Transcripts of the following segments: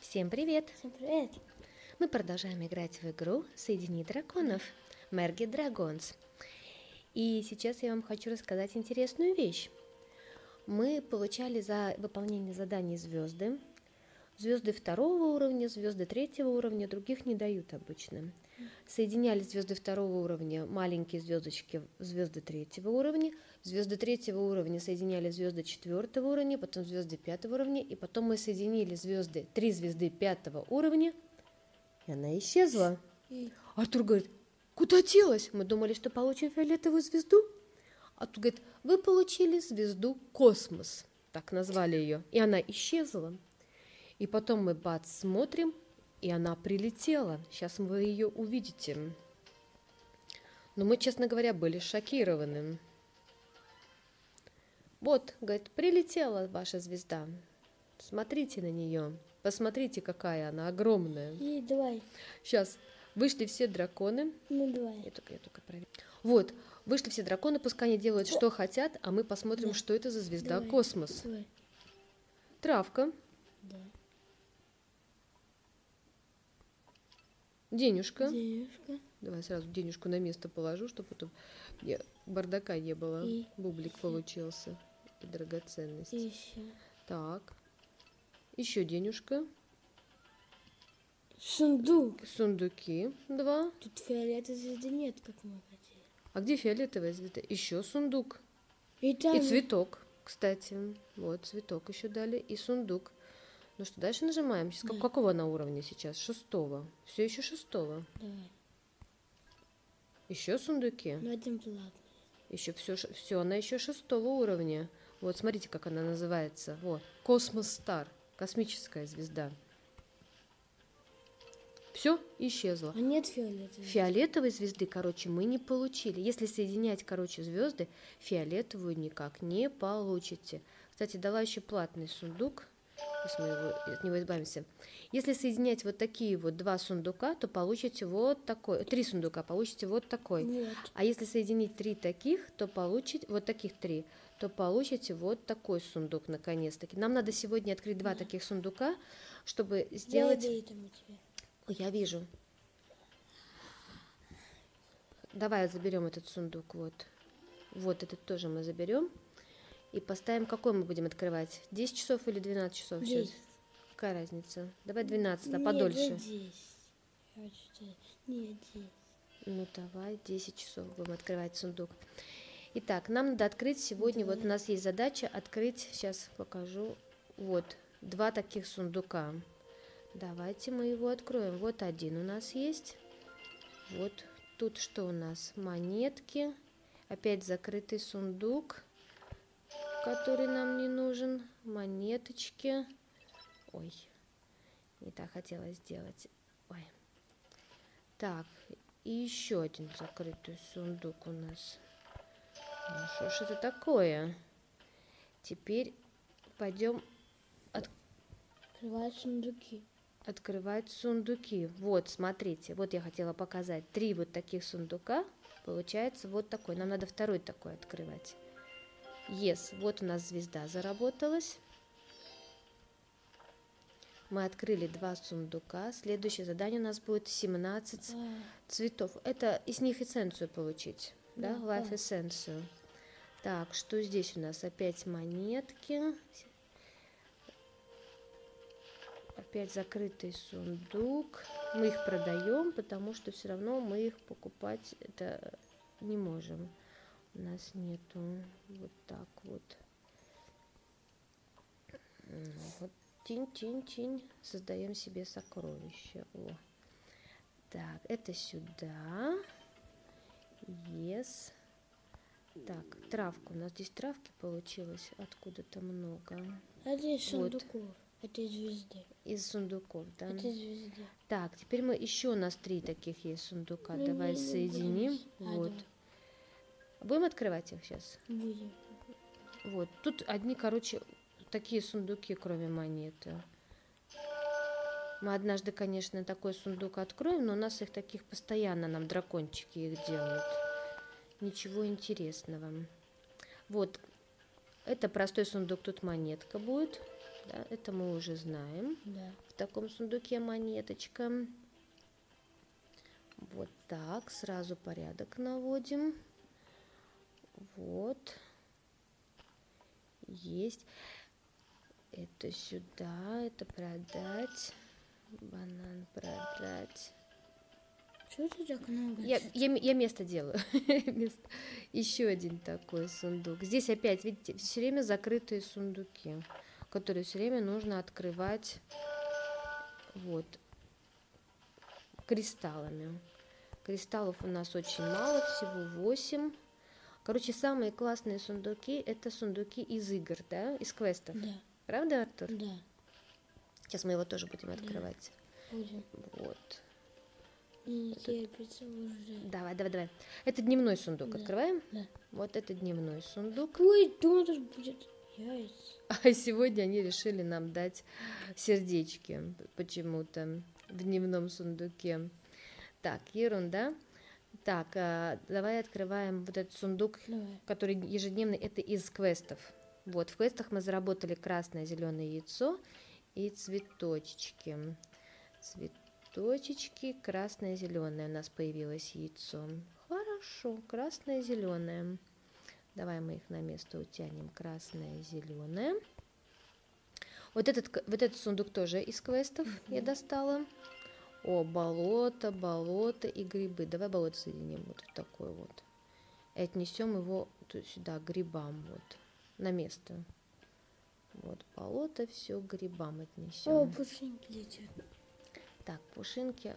Всем привет! Всем привет! Мы продолжаем играть в игру «Соедини драконов» Merge Dragons. И сейчас я вам хочу рассказать интересную вещь. Мы получали за выполнение заданий звезды. Звезды 2-го уровня, звезды 3-го уровня, других не дают обычно. Соединяли звезды 2-го уровня, маленькие звездочки, звезды 3-го уровня. Звезды 3-го уровня соединяли звезды 4-го уровня, потом звезды 5-го уровня. И потом мы соединили три звезды 5-го уровня, и она исчезла. Артур говорит: куда делась? Мы думали, что получим фиолетовую звезду. Артур говорит: вы получили звезду Космос. Так назвали ее. И она исчезла. И потом мы смотрим, и она прилетела. Сейчас вы ее увидите. Но мы, честно говоря, были шокированы. Вот, говорит, прилетела ваша звезда. Смотрите на нее. Посмотрите, какая она огромная. И давай. Сейчас вышли все драконы. Ну давай. Я только проверю. Вот, вышли все драконы, пускай они делают, что хотят, а мы посмотрим, что это за звезда Давай. Космос. Давай. Травка. Да. Денежка. Денежка. Давай сразу денежку на место положу, чтобы потом бардака не было. И Бублик еще. получился. И драгоценность. И еще. Так. Еще денежка. Сундук. Сундуки 2. Тут фиолетовой звезды нет, как мы хотели. А где фиолетовая звезда? Еще сундук. И там... И цветок, кстати. Вот, цветок еще дали. И сундук. Ну что, дальше нажимаем. Сейчас, Да. какого она уровня сейчас? 6-го. Все еще 6-го. Давай. Еще сундуки. Ну один платный. Еще все, она еще 6-го уровня. Вот, смотрите, как она называется. Вот, Космос Стар. Космическая звезда. Все, исчезло. А нет фиолетовой. Фиолетовой звезды, короче, мы не получили. Если соединять, короче, звезды, фиолетовую никак не получите. Кстати, дала еще платный сундук. Сейчас мы от него избавимся. Если соединять вот такие вот 2 сундука, то получите вот такой. 3 сундука, получите вот такой. Вот. А если соединить 3 таких, то получите вот таких 3, то получите вот такой сундук наконец-таки. Нам надо сегодня открыть 2 таких сундука, чтобы сделать... Да, там у тебя. Ой, я вижу. Давай заберем этот сундук. Вот этот тоже мы заберем. И поставим, какой мы будем открывать? 10 часов или 12 часов? 10. Сейчас? Какая разница? Давай 12, а Нет, подольше. 10. Нет, 10. Ну, давай 10 часов будем открывать сундук. Итак, нам надо открыть сегодня, вот у нас есть задача открыть, сейчас покажу, вот, 2 таких сундука. Давайте мы его откроем. Вот один у нас есть. Вот тут что у нас? Монетки. Опять закрытый сундук, который нам не нужен. Монеточки. Ой, не так хотела сделать. Ой. Так, и еще один закрытый сундук у нас. Ну что ж это такое? Теперь пойдем Открывать сундуки. открывать сундуки. Вот, смотрите, вот я хотела показать. 3 вот таких сундука. Получается вот такой. Нам надо второй такой открывать. Вот у нас звезда заработалась. Мы открыли 2 сундука. Следующее задание у нас будет 17 цветов. Это из них эссенцию получить. Да, Life эссенцию. Так, что здесь у нас? Опять монетки. Опять закрытый сундук. Мы их продаем, потому что все равно мы их покупать это не можем. У нас нету. Вот так вот. Вот. Тинь-тинь-тинь. Создаем себе сокровище. О. Так, это сюда. Yes. Так, травка. У нас здесь травки получилось откуда-то много. Это из Вот. сундуков. Это из звезды. Из сундуков, да? Это из звезды. Так, теперь мы еще у нас 3 таких есть сундука. Ну, Давай не соединим. будем. Вот. Да. Будем открывать их сейчас? Будем. Вот. Тут одни, короче, такие сундуки, кроме монеты. Мы однажды, конечно, такой сундук откроем, но у нас их таких постоянно, нам дракончики их делают. Ничего интересного. Вот. Это простой сундук, тут монетка будет. Да, это мы уже знаем. Да. В таком сундуке монеточка. Вот так, сразу порядок наводим. Вот. Есть. Это сюда, это продать. Банан продать. Что это так много? Я место делаю. Еще один такой сундук. Здесь опять, видите, все время закрытые сундуки, которые все время нужно открывать вот кристаллами. Кристаллов у нас очень мало, всего 8. Короче, самые классные сундуки — это сундуки из игр, да, из квестов. Да. Правда, Артур? Да. Сейчас мы его тоже будем открывать. Будем. Вот. Не терпится уже. Давай. Это дневной сундук. Да. Открываем? Да. Вот это дневной сундук. Ой, думаю, тут будет яйца. А сегодня они решили нам дать сердечки почему-то в дневном сундуке. Так, ерунда. Так, давай открываем вот этот сундук, Давай. который ежедневный. Это из квестов. Вот, в квестах мы заработали красное, зеленое яйцо и цветочки. Цветочки, красное, зеленое у нас появилось яйцо. Хорошо, красное, зеленое. Давай мы их на место утянем. Красное, зеленое. Вот этот сундук тоже из квестов я достала. О, болото и грибы. Давай болото соединим вот в такой вот. И отнесем его сюда, к грибам, вот, на место. Вот, болото, все к грибам отнесем. О, пушинки летят. Так, пушинки.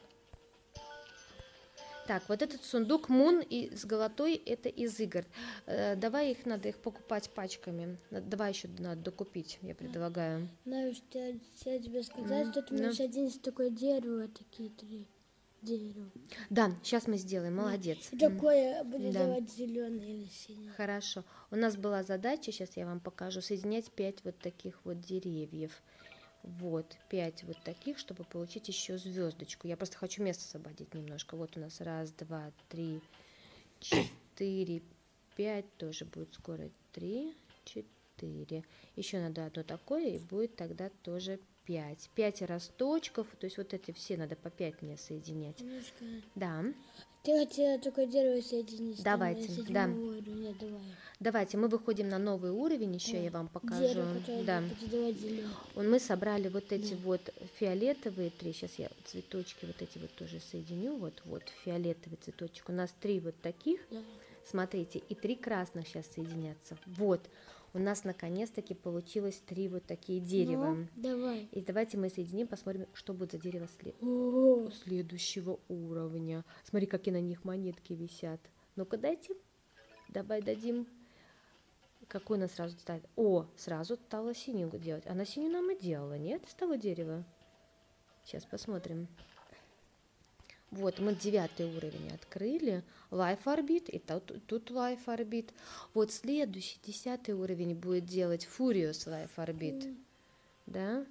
Так, вот этот сундук Мун и с голотой, это из игр. Давай надо их покупать пачками. Давай еще надо докупить, я предлагаю. Знаю, что я тебе сказать, что ты можешь один такое дерево, такие 3 дерева. Да, сейчас мы сделаем, молодец. И такое будет Да. давать зеленый или синий. Хорошо. У нас была задача, сейчас я вам покажу, соединять 5 вот таких вот деревьев. Вот, 5 вот таких, чтобы получить еще звездочку. Я просто хочу место освободить немножко. Вот у нас 1, 2, 3, 4, 5. Тоже будет скоро 3, 4. Еще надо одно такое, и будет тогда тоже 5. 5 росточков. То есть вот эти все надо по 5 мне соединять. Немножко. Да. Ты хотела такое дерево соединить. Давайте, Там, да. уровня, давай. Давайте, мы выходим на новый уровень, еще я вам покажу. Дерево, которое Да. будет давать зеленый. Мы собрали вот эти вот фиолетовые 3. Сейчас я цветочки вот эти вот тоже соединю. Вот фиолетовый цветочек. У нас 3 вот таких. Да. Смотрите, и 3 красных сейчас соединятся. Вот, у нас наконец-таки получилось 3 вот такие дерева. Ну, давай. И давайте мы соединим, посмотрим, что будет за дерево О, следующего уровня. Смотри, какие на них монетки висят. Ну-ка дайте. Давай дадим. Какой нас сразу ставит? О, сразу стала синюю делать. Она синюю нам и делала, нет, с того дерева? Сейчас посмотрим. Вот, мы 9 уровень открыли. Life Orbit, и тут Life Orbit. Вот следующий, 10 уровень будет делать Furious Life Orbit. Да?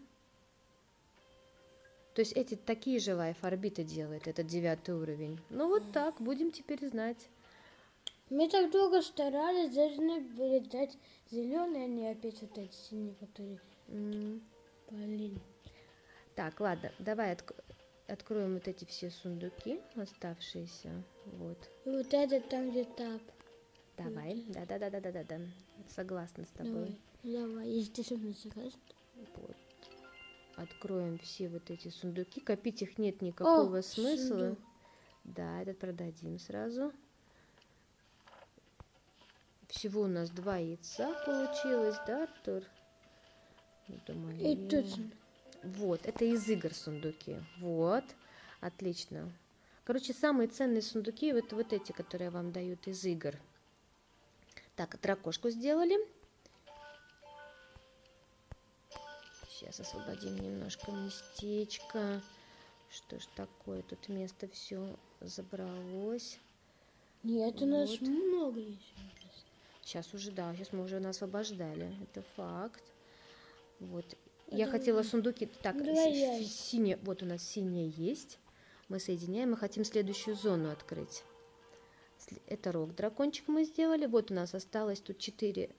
То есть эти такие же Life Орбиты делает, этот 9 уровень. Ну вот так, будем теперь знать. Мы так долго старались, должны были дать зеленый, а не опять вот эти синие, которые... Блин. Так, ладно, давай откроем вот эти все сундуки оставшиеся. Вот. И вот это там, где тап. Давай. Да. Согласна с тобой. Давай, если ты со мной согласна. Вот. Откроем все вот эти сундуки. Копить их нет никакого смысла. сундук. Да, этот продадим сразу. Всего у нас 2 яйца получилось, да, Артур? И тут... Вот, это из игр сундуки. Вот, отлично. Короче, самые ценные сундуки вот эти, которые вам дают из игр. Так, дракошку сделали. Сейчас освободим немножко местечко. Что ж такое, тут место все забралось. Нет, у нас много еще. Сейчас уже, да, сейчас мы уже освобождали. Это факт. Вот. Я хотела сундуки. Так, синяя, вот у нас синяя есть. Мы соединяем, мы хотим следующую зону открыть. Это рог дракончик мы сделали. Вот у нас осталось тут 4,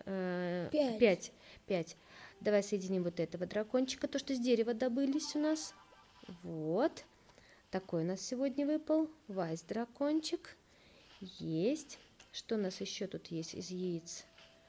5. Давай соединим вот этого дракончика, то, что с дерева добылись у нас. Вот. Такой у нас сегодня выпал. Вась дракончик. Есть. Что у нас еще тут есть из яиц?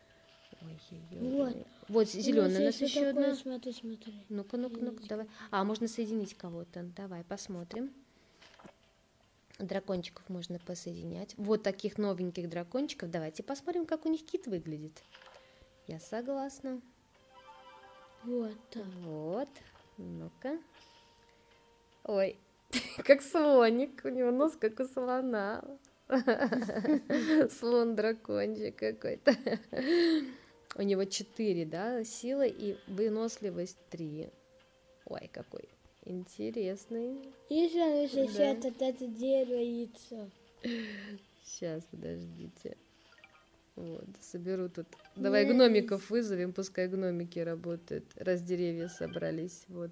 Вот. Вот зеленая у нас есть еще такое, одна. Смотри. Ну-ка, давай. А, можно соединить кого-то. Давай, посмотрим. Дракончиков можно посоединять. Вот таких новеньких дракончиков. Давайте посмотрим, как у них кит выглядит. Я согласна. Вот так. Вот. Ну-ка. Ой, как слоник. У него нос как у слона. Слон-дракончик какой-то. У него 4, да, сила и выносливость 3. Ой, какой интересный. Еще защищает от этого дерева яйцо. Сейчас, подождите. Вот, соберу тут. Давай гномиков вызовем, пускай гномики работают, раз деревья собрались. Вот.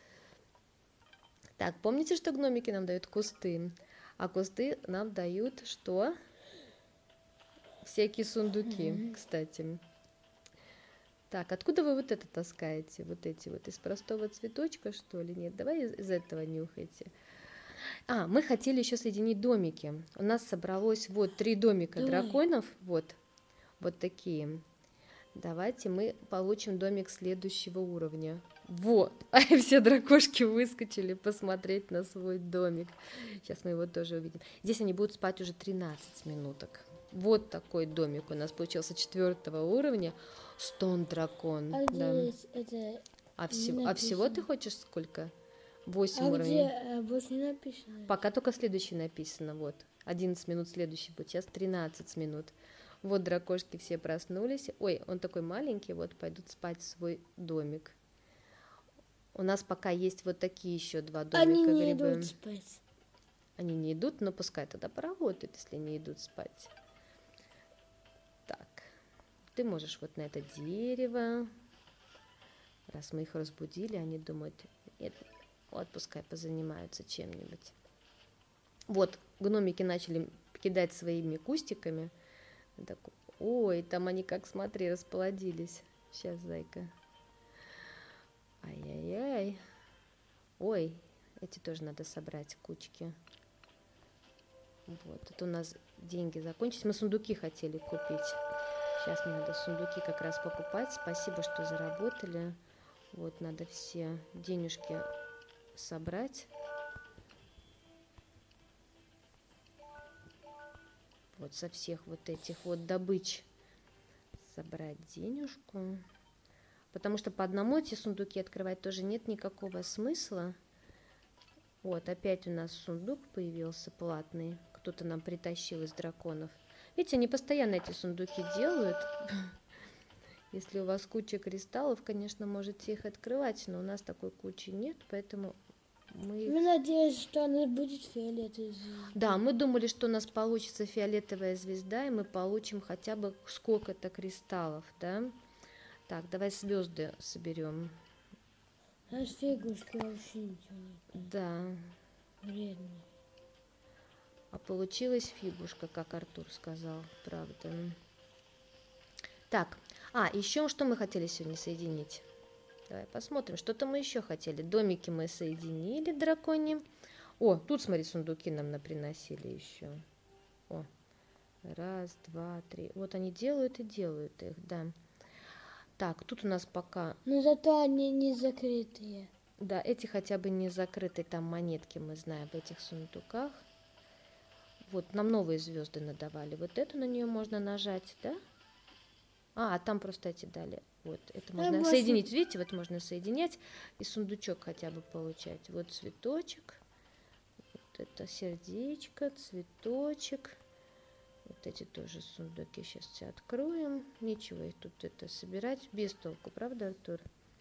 Так, помните, что гномики нам дают кусты? А кусты нам дают что? Всякие сундуки, кстати. Так, откуда вы вот это таскаете? Вот эти вот из простого цветочка, что ли? Нет, давай из этого нюхайте. А, мы хотели еще соединить домики. У нас собралось вот 3 домика драконов. Вот такие. Давайте мы получим домик следующего уровня. Вот, все дракошки выскочили посмотреть на свой домик. Сейчас мы его тоже увидим. Здесь они будут спать уже 13 минуток. Вот такой домик у нас получился 4 уровня. Стон дракон. А да. здесь это всего ты хочешь сколько? 8 а уровней. где 8 написано? Пока только следующий написано. Вот. 11 минут следующий будет. Сейчас 13 минут. Вот дракошки все проснулись. Ой, он такой маленький. Вот пойдут спать в свой домик. У нас пока есть вот такие еще 2 домика. Они не идут спать. Они не идут, но пускай тогда поработают, если не идут спать. Так, ты можешь вот на это дерево. Раз мы их разбудили, они думают, нет, вот пускай позанимаются чем-нибудь. Вот, гномики начали кидать своими кустиками. Так, ой, там они как, смотри, расплодились. Сейчас, зайка. Ай-яй-яй. Ой, эти тоже надо собрать, кучки. Вот, это у нас деньги закончились. Мы сундуки хотели купить. Сейчас мне надо сундуки как раз покупать. Спасибо, что заработали. Вот, надо все денежки собрать. Вот со всех вот этих вот добыч собрать денежку. Потому что по одному эти сундуки открывать тоже нет никакого смысла. Вот, опять у нас сундук появился платный. Кто-то нам притащил из драконов. Видите, они постоянно эти сундуки делают. Если у вас куча кристаллов, конечно, можете их открывать, но у нас такой кучи нет, поэтому мы... Мы надеемся, что она будет фиолетовой звездой. Да, мы думали, что у нас получится фиолетовая звезда, и мы получим хотя бы сколько-то кристаллов, да? Так, давай звезды соберем. А фигушки вообще ничего нет. Да. Вредные. А получилась фигушка, как Артур сказал, правда. Так, еще что мы хотели сегодня соединить? Давай посмотрим, что-то мы еще хотели. Домики мы соединили, драконьи. О, тут, смотри, сундуки нам наприносили еще. О, 1, 2, 3. Вот они делают и делают их, да. Так, тут у нас пока... Но зато они не закрытые. Да, эти хотя бы не закрыты, там монетки мы знаем в этих сундуках. Вот, нам новые звезды надавали. Вот эту на нее можно нажать, да? А там просто эти дали. Вот, это можно соединить. Видите, вот можно соединять и сундучок хотя бы получать. Вот цветочек, вот это сердечко, цветочек. Вот эти тоже сундуки сейчас все откроем. Нечего их тут это собирать. Без толку, правда, Артур?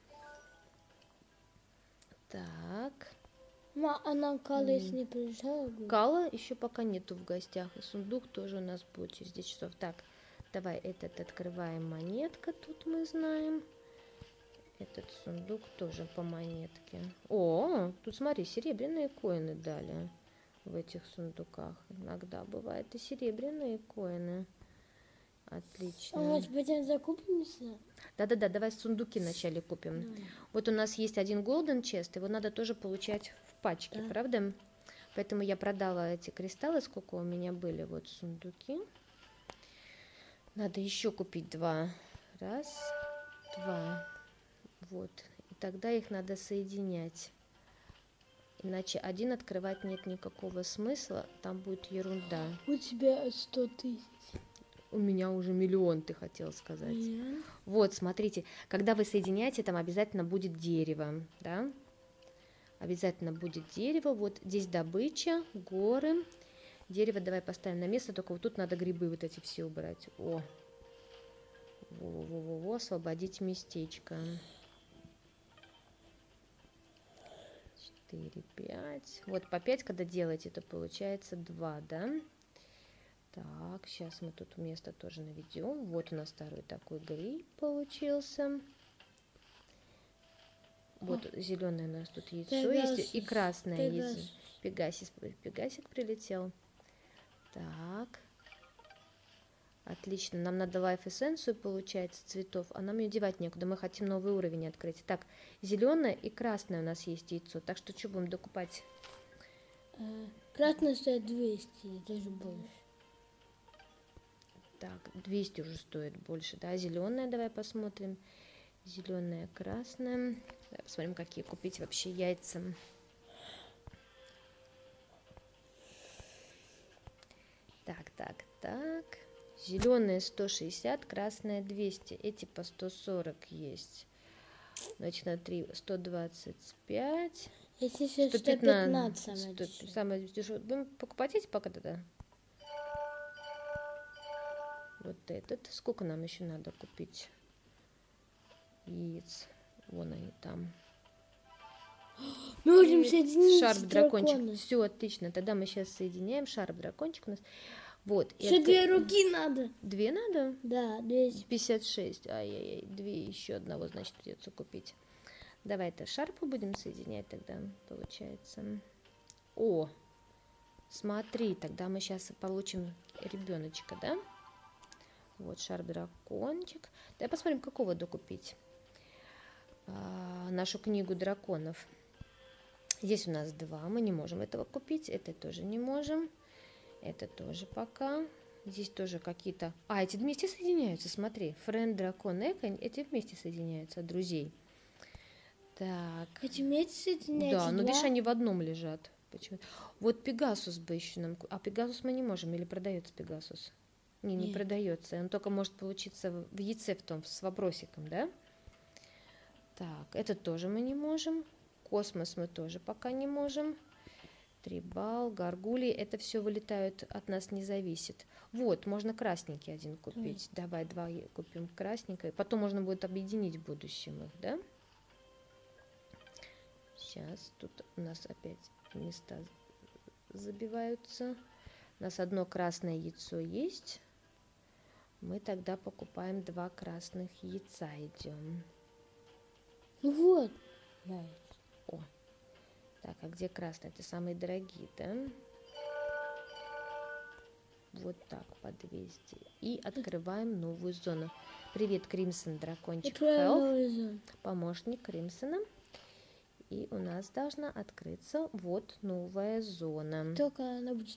Так. А нам Кала если не приезжала? Кала еще пока нету в гостях. И сундук тоже у нас будет через 10 часов. Так, давай этот открываем. Монетка тут мы знаем. Этот сундук тоже по монетке. О, тут смотри, серебряные коины дали. в этих сундуках. Иногда бывают и серебряные коины. Отлично. Может быть, он закупимся? Да-да-да, давай сундуки вначале купим. Давай. Вот у нас есть один Golden Chest, его надо тоже получать в пачке, Да. правда? Поэтому я продала эти кристаллы, сколько у меня были, вот сундуки. Надо еще купить 2. Раз, 2. Вот. И тогда их надо соединять. Иначе один открывать нет никакого смысла, там будет ерунда. У тебя 100 000. У меня уже 1 000 000, ты хотел сказать. Вот, смотрите, когда вы соединяете, там обязательно будет дерево, да? Обязательно будет дерево. Вот здесь добыча, горы. Дерево давай поставим на место, только вот тут надо грибы вот эти все убрать. О, во-во-во-во, освободить местечко. 4, 5. Вот по 5, когда делаете, то получается 2, да? Так, сейчас мы тут место тоже наведем. Вот у нас второй такой гриб получился. Вот зеленое у нас тут яйцо есть и красное яйцо. Пегасик прилетел. Так. Отлично. Нам надо лайф-эссенцию, получается, цветов, а нам ее девать некуда. Мы хотим новый уровень открыть. Так, зеленое и красное у нас есть яйцо. Так что что будем докупать? Красное стоит 200, даже больше. Так, 200 уже стоит больше, да? Зеленое давай посмотрим. Зеленое, красное. Давай посмотрим, какие купить вообще яйца. Так. Зеленые 160, красное 200. Эти по 140 есть. Значит, на 3 125. Если 115 самое дешевое. Будем покупать эти пока тогда? Вот этот. Сколько нам еще надо купить яиц? Вон они там. Мы можем соединить Шарп дракончик. дракона. Все, отлично. Тогда мы сейчас соединяем. Шарп дракончик у нас. Вот. Еще 2 руки надо. 2 надо? Да, 200. 56. Ай-яй-яй. 2 еще одного, значит, придется купить. Давай это шарпа будем соединять тогда, получается. О, смотри, тогда мы сейчас получим ребеночка, да? Вот шарп дракончик. Давай посмотрим, какого докупить. Нашу книгу драконов. Здесь у нас 2, мы не можем этого купить. Это тоже не можем. Это тоже пока. Здесь тоже какие-то... эти вместе соединяются, смотри. Френд, дракон, эко, эти вместе соединяются, от друзей. Так. Эти вместе соединяются? Да, но видишь, они в одном лежат. Почему? Вот Пегасус бы еще нам... А Пегасус мы не можем, или продается Пегасус? Не продается. Он только может получиться в яйце в том, с вопросиком, да? Так, это тоже мы не можем. Космос мы тоже пока не можем. Трибал, горгулии, это все вылетают, от нас не зависит. Вот, можно красненький один купить. Давай 2 купим красненькое. Потом можно будет объединить в будущем их, да? Сейчас тут у нас опять места забиваются. У нас одно красное яйцо есть. Мы тогда покупаем 2 красных яйца, идем. Вот. О. Так, а где красные? Это самые дорогие, да? Вот так, по 200. И открываем новую зону. Привет, Кримсон, дракончик. Помощник Кримсона. И у нас должна открыться вот новая зона. Только она будет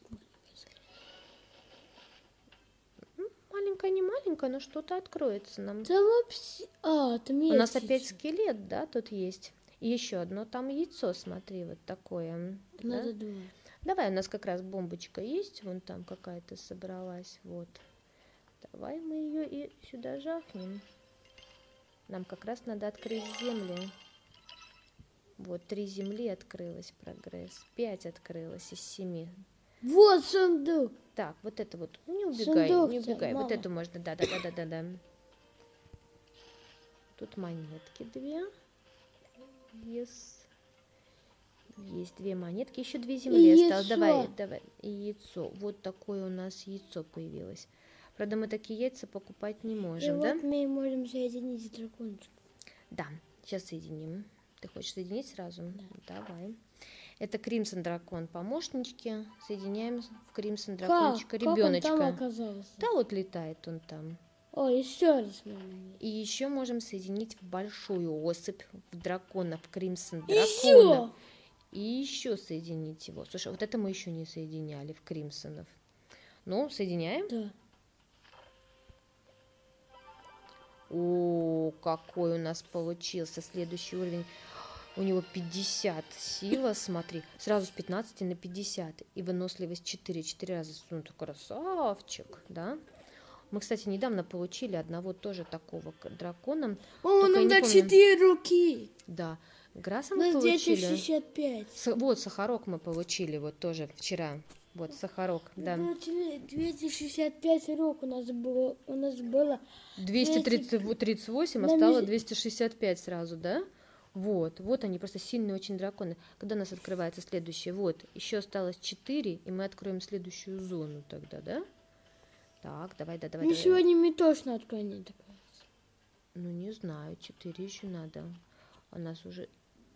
маленькая, не маленькая, но что-то откроется нам. Да вообще... там есть. У нас опять скелет, да, тут есть. И еще одно там яйцо, смотри, вот такое. Надо да? 2. Давай, у нас как раз бомбочка есть, вон там какая-то собралась, вот. Давай мы ее и сюда жахнем. Нам как раз надо открыть земли. Вот 3 земли открылось, прогресс. 5 открылось из 7. Вот сундук. Так, вот это вот, не убегай, Сундук, не убегай. мама. Вот это можно, да. Тут монетки 2. Есть 2 монетки, еще 2 земли осталось. Давай. И яйцо. Вот такое у нас яйцо появилось. Правда, мы такие яйца покупать не можем, И да? вот мы можем соединить дракончик. Да, сейчас соединим. Ты хочешь соединить сразу? Да. Давай. Это Кримсон Дракон. Помощнички. Соединяем в Кримсон Как? Дракончика Как он ребеночка. там оказался? Да, вот летает он там. О, еще раз, наверное. И еще можем соединить в большую особь в дракона, в Кримсон Дракона. Еще! И еще соединить его. Слушай, вот это мы еще не соединяли в Кримсонов. Ну, соединяем? Да. О, какой у нас получился следующий уровень. У него 50 сила, смотри. Сразу с 15 на 50. И выносливость 4. 4 раза. Ну, ты красавчик, да? Мы, кстати, недавно получили одного тоже такого дракона. О, Только я нам не дать помню. 4 руки. Да. Граса мы На получили. 265. Вот, сахарок мы получили вот тоже вчера. Вот, сахарок, да. Мы получили 265 рук. У нас было 238, а на стало меся- 265 сразу, да? Вот, вот они, просто сильные очень драконы. Когда у нас открывается следующее? Вот, еще осталось 4, и мы откроем следующую зону тогда, да? Так, давай, да, давай, Ну, давай. сегодня мне точно откроют. Ну, не знаю, 4 еще надо. У нас уже...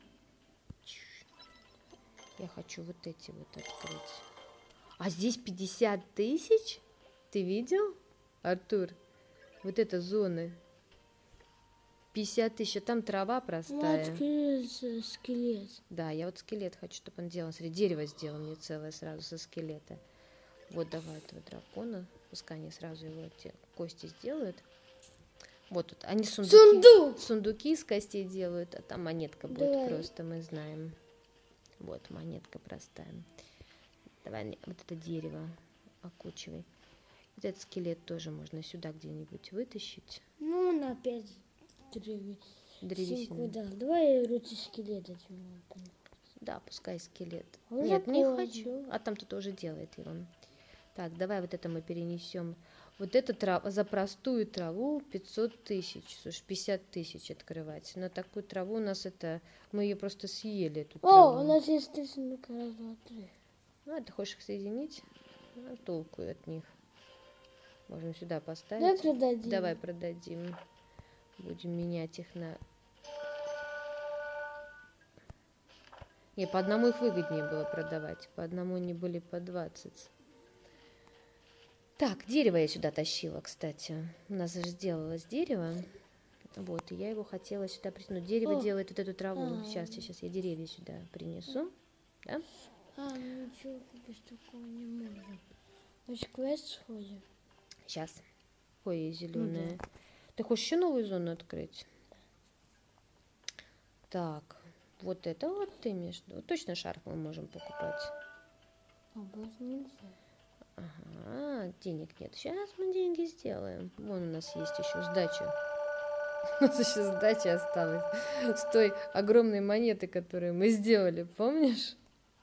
Я хочу вот эти вот открыть. А здесь 50 тысяч? Ты видел, Артур? Вот это зоны. 50 тысяч, а там трава простая. Вот скелет. Да, я вот скелет хочу, чтобы он делал. Смотри, дерево сделал мне целое сразу со скелета. Вот давай этого дракона. Пускай они сразу его эти кости сделают. Вот тут. Они сундуки из костей делают, а там монетка будет Давай. просто, мы знаем. Вот, монетка простая. Давай вот это дерево окучивай. Вот этот скелет тоже можно сюда где-нибудь вытащить. Ну, на 5 Древесину. Да. Давай руки скелета. Да, пускай скелет. Уже Нет, не поздно. хочу. А там кто-то уже делает его. Так, давай вот это мы перенесем. Вот это за простую траву 500 тысяч. Слушай, 50 тысяч открывать. На такую траву у нас это... Мы ее просто съели, эту траву. О, у нас есть 3 сундука. Раз, два, 3. Ну, а ты хочешь их соединить? Ну, толку от них. Можем сюда поставить. Давай продадим. Давай продадим. Будем менять их на... Не, по одному их выгоднее было продавать. По одному они были по 20. Так, дерево я сюда тащила, кстати. У нас же сделалось дерево. Вот, и я его хотела сюда притянуть. Дерево делает вот эту траву. Сейчас я деревья сюда принесу. Да? А, ничего без такого не можем. Значит, квест сходим. Сейчас. Ой, зеленая. Ты хочешь еще новую зону открыть? Так, вот это вот ты имеешь в виду. Точно шарф мы можем покупать. А больше нельзя. Ага, денег нет. Сейчас мы деньги сделаем. Вон у нас есть еще сдача. У нас еще сдача осталась с той огромной монеты, которую мы сделали, помнишь?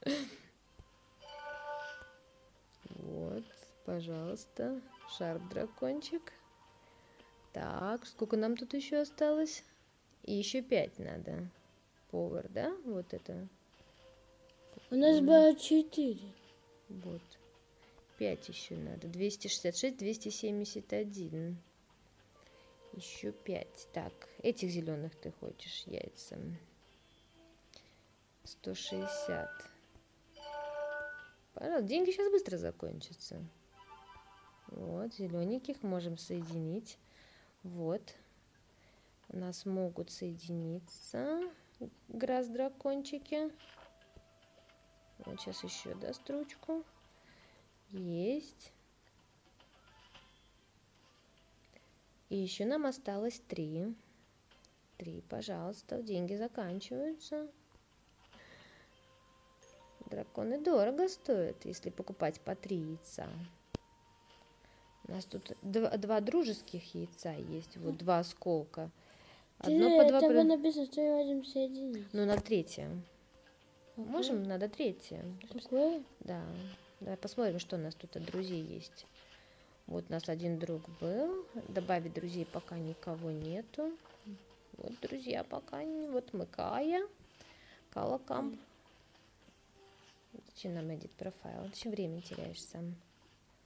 Вот, пожалуйста, шарп-дракончик. Так, сколько нам тут еще осталось? И еще 5 надо. Повар, да? Вот это. У нас было 4. Вот. 5 еще надо. 266, 271. Еще 5. Так, этих зеленых ты хочешь, яйца. 160. Пожалуйста, деньги сейчас быстро закончатся. Вот, зелененьких можем соединить. Вот. У нас могут соединиться грас-дракончики. Вот сейчас еще даст ручку. Есть. И еще нам осталось 3. 3, пожалуйста. Деньги заканчиваются. Драконы дорого стоят, если покупать по 3 яйца. У нас тут 2 дружеских яйца есть. Вот 2 осколка. Одно по 2... Там написано, что мы можем соединить. Ну, на 3. Можем? Надо 3. Такое? Да. Давай посмотрим, что у нас тут от друзей есть. Вот у нас один друг был. Добавить друзей пока никого нету. Вот друзья пока не. Вот мы Кая. Калакамп. Зачем нам edit профайл? Зачем время теряешь сам?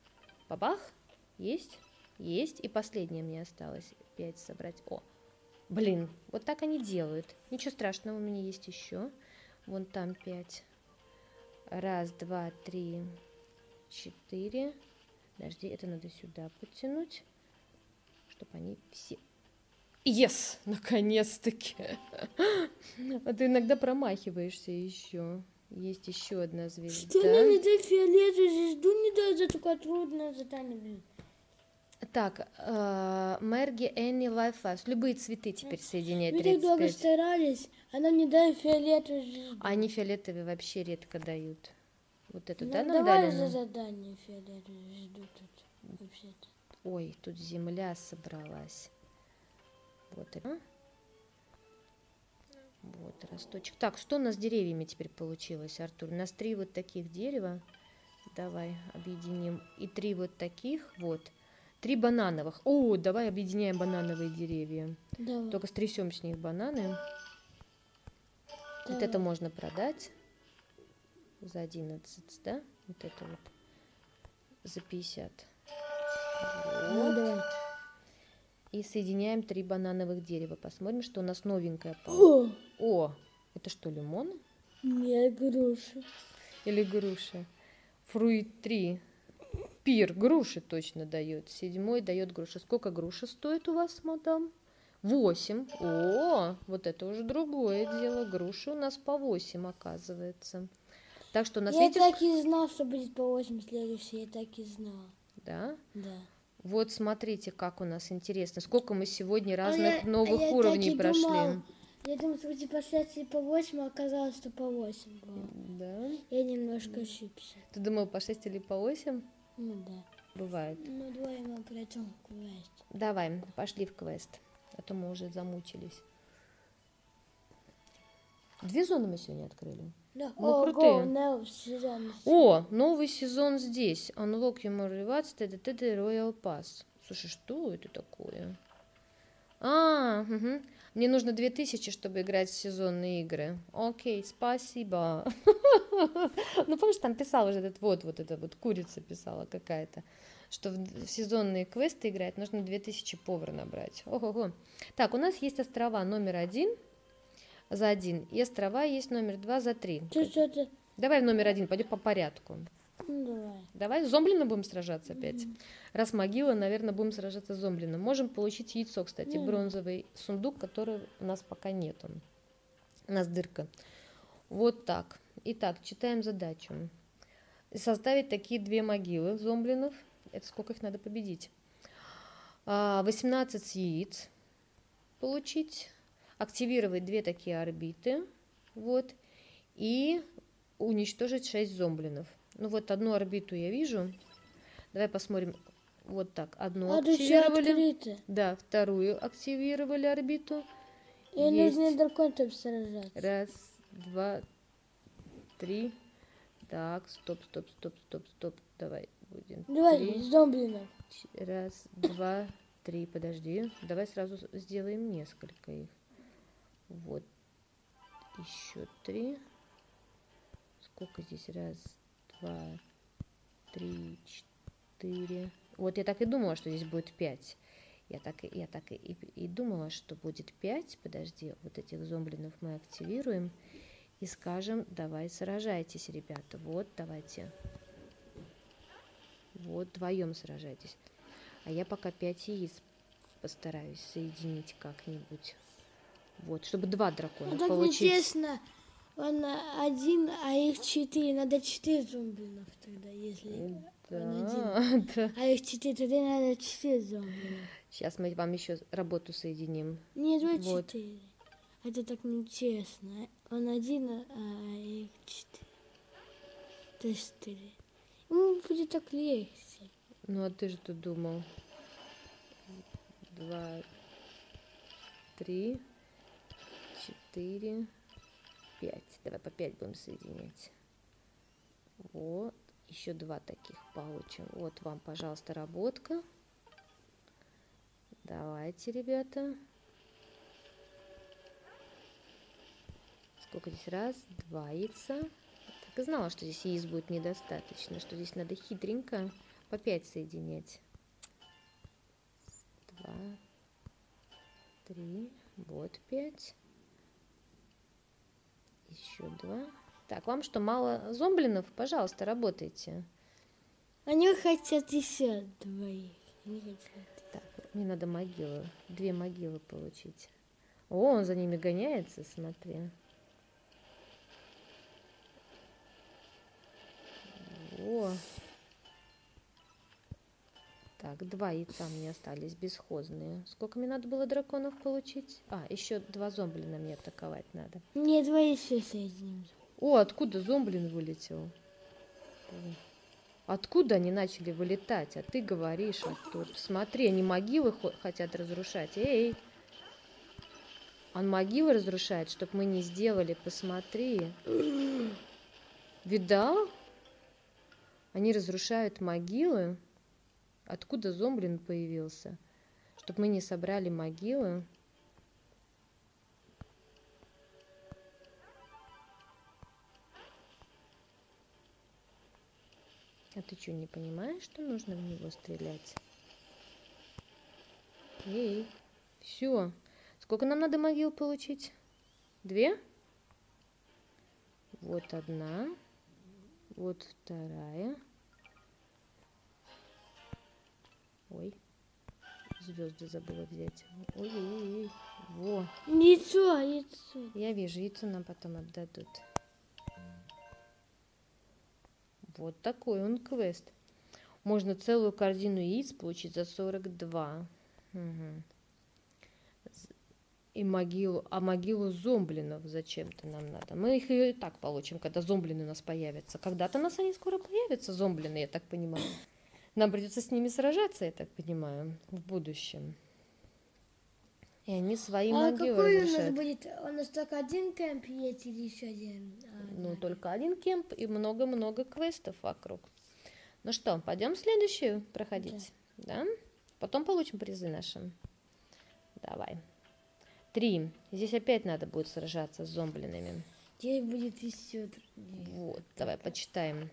Бабах. Есть. Есть. И последнее мне осталось. 5 собрать. О. Блин, вот так они делают. Ничего страшного, у меня есть еще. Вон там 5. Раз, два, три, 4. Подожди, это надо сюда подтянуть, чтобы они все... Yes! Наконец-таки! А ты иногда промахиваешься еще. Есть еще одна звезда. Что нам не дает фиолетовую звезду, не дает за такое трудное задание, блин. Так, Мерги, Энни, Лайфас. Любые цветы теперь соединяют Мы так долго 35. старались, а нам не дает фиолетовую звезду. Они фиолетовые вообще редко дают. Вот эту, Ну, да, нам давай дали? за задание фиолетовую звезду тут. Вообще-то. Ой, тут земля собралась. Вот это. Вот росточек. Так, что у нас с деревьями теперь получилось, Артур? У нас 3 вот таких дерева. Давай объединим. И 3 вот таких. Вот. 3 банановых. О, давай объединяем банановые деревья. Давай. Только стрясем с них бананы. Вот Давай. это можно продать за 11, да? Вот это вот за 50. Ну, Вот. давай. И соединяем 3 банановых дерева. Посмотрим, что у нас новенькое получится. О, это что, лимон? Нет, груши. Или груша? Фруит 3. Пир, груши точно дает. 7 дает груши. Сколько груша стоит у вас, мадам? 8. О, вот это уже другое дело. Груши у нас по 8, оказывается. Так что у нас, Я видите, так и знал, что будет по 8 следующий, я так и знал. да? Да. Вот смотрите, как у нас интересно. Сколько мы сегодня разных я новых так уровней и прошли. думал. Я думал, что будет последствия по 8, а оказалось, что по 8 было. Да? Я немножко ошибся. Ты думал по 6 или по 8? Ну да. Бывает. Ну давай мы пройдем квест. Давай, пошли в квест. А то мы уже замучились. 2 зоны мы сегодня открыли. Да. Мы крутые. Go, сезон. О, новый сезон здесь. Unlock your rewards, т.д. Royal Pass. Слушай, что это такое? Угу. Мне нужно 2000, чтобы играть в сезонные игры. Окей, спасибо. Ну, помнишь, там писал уже вот эта вот курица писала какая-то, что в сезонные квесты играть нужно 2000 повар набрать. Ого-го. Так, у нас есть острова номер 1 за 1, и острова есть номер 2 за 3. Что-то. Давай в номер 1, пойдем по порядку. Ну давай. Давай с зомблином будем сражаться опять. Раз могила, наверное, будем сражаться с зомблином. Можем получить яйцо, кстати, бронзовый сундук, который у нас пока нету. У нас дырка. Вот так. Итак, читаем задачу. Составить такие 2 могилы зомблинов. Это сколько их надо победить? 18 яиц получить. Активировать 2 такие орбиты. Вот. И уничтожить 6 зомблинов. Ну вот одну орбиту я вижу. Давай посмотрим. Вот так. Одну активировали. Да, вторую активировали орбиту. И нужно драконом сражаться. Раз, 2, 3. Так, стоп. Давай будем. Давай, 3. зомблинов. Раз, 2, 3. Подожди. Давай сразу сделаем несколько их. Вот. Еще 3. Сколько здесь? Раз, 2, 3, 4. Вот я так и думала, что здесь будет 5. Я так и думала, что будет 5. Подожди, вот этих зомблинов мы активируем. И скажем, давай сражайтесь, ребята. Вот, давайте. Вот, вдвоем сражайтесь. А я пока 5 яиц постараюсь соединить как-нибудь. Вот, чтобы 2 дракона так получить. Нечестно. Он 1, а их 4. Надо 4 зомблинов тогда, если Да, он 1. да. А их 4, тогда надо 4 зомблинов. Сейчас мы вам еще работу соединим. Не, давай Вот. 4. Это так нечестно. Он 1, а их 4. То есть 4. Ему будет так легче. Ну, а ты же тут думал. 2, 3, 4, 5. Давай по 5 будем соединять. Вот. Еще 2 таких получим. Вот вам, пожалуйста, работка. Давайте, ребята. Сколько здесь? Раз, 2 яйца. Так и знала, что здесь яиц будет недостаточно, что здесь надо хитренько по 5 соединять. 2, 3, Вот 5. Еще 2. Так, вам что, мало зомблинов? Пожалуйста, работайте. Они хотят еще двоих. Так, мне надо могилу. 2 могилы получить. О, он за ними гоняется, смотри. О. Так, 2 яйца мне остались бесхозные. Сколько мне надо было драконов получить? А, еще 2 зомблина мне атаковать надо. Мне 2 еще соединим. О, откуда зомблин вылетел? Откуда они начали вылетать? А ты говоришь, Артур. Смотри, они могилы хотят разрушать. Эй! Он могилы разрушает, чтобы мы не сделали. Посмотри. Видал? Они разрушают могилы. Откуда зомблин появился? Чтобы мы не собрали могилы. А ты что, не понимаешь, что нужно в него стрелять? Эй, все. Сколько нам надо могил получить? 2? Вот 1. Вот 2. Ой, звезды забыла взять. Ой-ой-ой. Во. Яйцо. Я вижу, яйцо нам потом отдадут. Вот такой он квест. Можно целую корзину яиц получить за 42. Угу. И могилу зомблинов зачем-то нам надо. Мы их и так получим, когда зомблины у нас появятся. Когда-то у нас они скоро появятся, зомблины, я так понимаю. Нам придется с ними сражаться, я так понимаю, в будущем. И они свои могилы какой разрушают. у нас будет? У нас только один кемп есть или еще один? Ну, только один кемп и много-много квестов вокруг. Ну что, пойдем следующую проходить? Да? Потом получим призы наши. Давай. 3. Здесь опять надо будет сражаться с зомблинами. Здесь будет еще труднее. Вот, давай почитаем.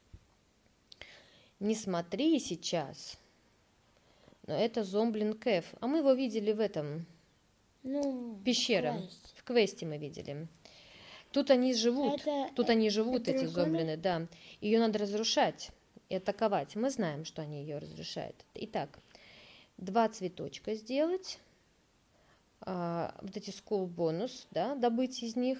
Не смотри сейчас. Но это зомблин Кэф. А мы его видели в этом. Пещера. В квесте мы видели. Тут они живут. Тут они живут, эти зомблины, да. Ее надо разрушать и атаковать. Мы знаем, что они ее разрушают. Итак, 2 цветочка сделать. Вот эти скул бонус, да, добыть из них.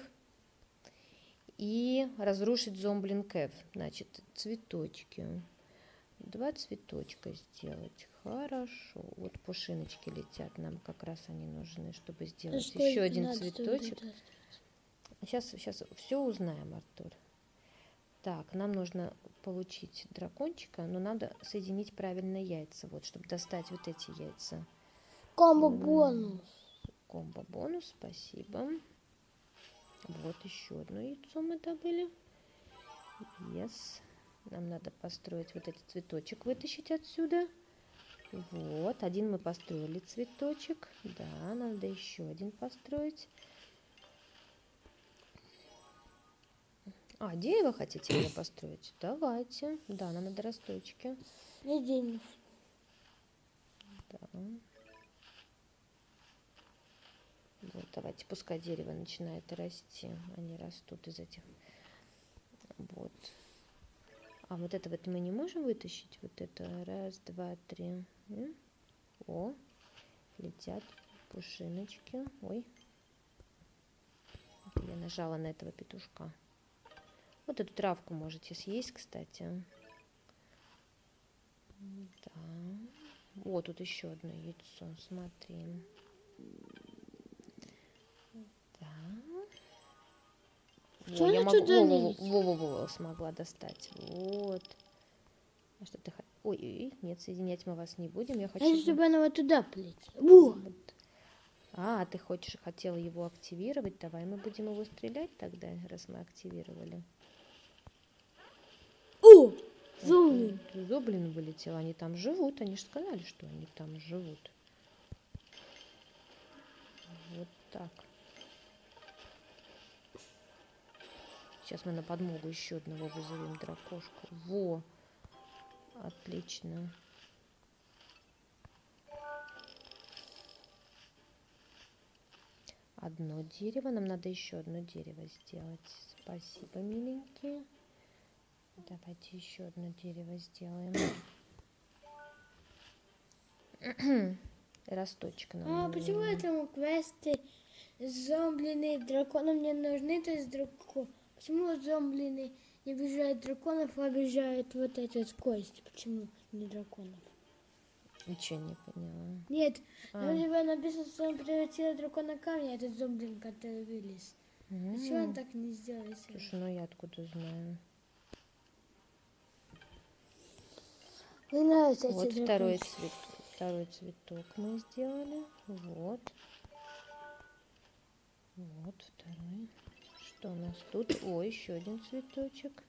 И разрушить зомблин Кэф. Значит, цветочки. 2 цветочка сделать. Хорошо. Вот пушиночки летят. Нам как раз они нужны, чтобы сделать еще один цветочек. Сейчас все узнаем, Артур. Так, нам нужно получить дракончика, но надо соединить правильно яйца, вот, чтобы достать вот эти яйца. Комбо-бонус. Комбо-бонус, спасибо. Вот еще одно яйцо мы добыли. Yes. Нам надо построить вот этот цветочек, вытащить отсюда. Вот, один мы построили цветочек. Да, надо еще один построить. Дерево хотите мне построить? Давайте. Да, нам надо росточки. Один. Да. Вот, давайте, пускай дерево начинает расти. Они растут из этих. Вот. А вот это вот мы не можем вытащить? Вот это. 1, 2, 3. О, летят пушиночки. Ой. Я нажала на этого петушка. Вот эту травку можете съесть, кстати. Да. Вот тут еще одно яйцо. Смотри. Да. Что я могу... Во, смогла достать. Вот. А что ты хотела? Ой, нет, соединять мы вас не будем. Я хочу, чтобы она вот туда полетела. Вот. Ты хотела его активировать? Давай мы будем его стрелять тогда, раз мы активировали. О! Зомблин. Зомблин вылетел. Они там живут. Они же сказали, что они там живут. Вот так. Сейчас мы на подмогу еще одного вызовем дракошку. Во! Отлично. одно дерево. Нам надо еще одно дерево сделать. Спасибо, миленькие. Давайте еще одно дерево сделаем. Росточек нам нужен. Почему этому квесте зомбленные драконы мне нужны? То есть почему зомбленные не обижают драконов, а обижают вот этот кость? Почему не драконов? Ничего не поняла. Нет, там же было написано, что он превратил дракона в камень, этот зомблин, который вылез. Почему он так не сделал? Слушай, ну я откуда знаю? Мне нравится Вот эти второй цветок мы сделали. Вот. Вот второй. Что у нас тут? О, еще один цветочек.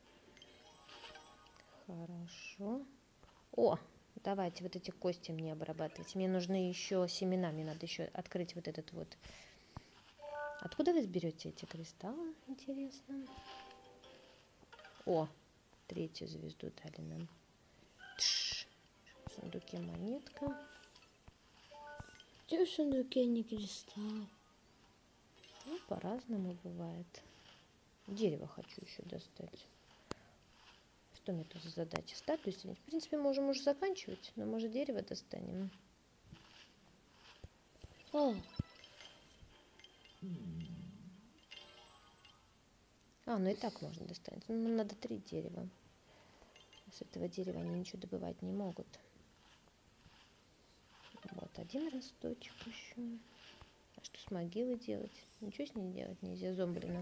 Хорошо. О, давайте вот эти кости мне обрабатывать. Мне нужны еще семена. Мне надо еще открыть вот этот вот. Откуда вы берете эти кристаллы? Интересно. О, третью звезду дали нам. В сундуке монетка. Где в сундуке не кристалл? Ну, по-разному бывает. Дерево хочу еще достать. Что мне тут за задача? Статую снять. В принципе, можем уже заканчивать, но может дерево достанем. Ну и так можно достать. Нам надо 3 дерева. С этого дерева они ничего добывать не могут. Вот один росточек еще. А что с могилой делать? Ничего с ней делать нельзя, зомблина.